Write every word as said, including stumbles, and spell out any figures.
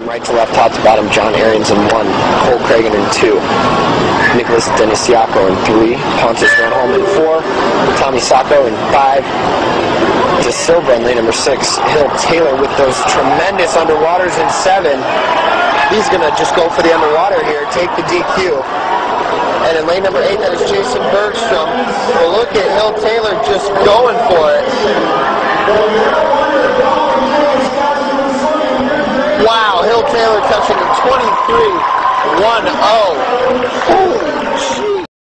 From right to left, top to bottom, John Arians in one, Cole Cragen in two, Nicholas Denisiaco in three, Pontus Renholm in four, Tommy Sacco in five, De Silva in lane number six, Hill Taylor with those tremendous underwaters in seven. He's going to just go for the underwater here, take the D Q. And in lane number eight, that is Jason Bergstrom. But look at Hill Taylor just going for it. Wow, Hill Taylor touching a twenty-three one oh. Holy